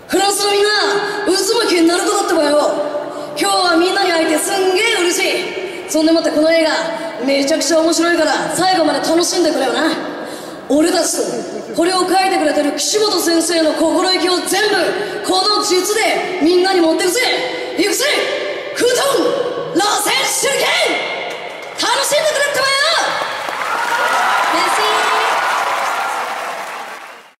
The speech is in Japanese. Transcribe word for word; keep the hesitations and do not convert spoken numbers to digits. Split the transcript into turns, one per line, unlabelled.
フランスのみんな渦巻きになるとだってばよ。今日はみんなに会えてすんげえ嬉しい。そんでもってこの映画めちゃくちゃ面白いから最後まで楽しんでくれよな。俺たちとこれを書いてくれてる岸本先生の心意気を全部この術でみんなに持ってくぜ。行くぜフートンラセン